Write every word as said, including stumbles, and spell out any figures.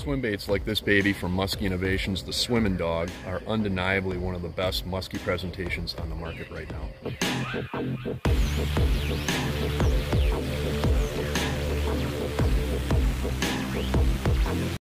Swim baits like this baby from Musky Innovations, the Swimmin dog, are undeniably one of the best musky presentations on the market right now.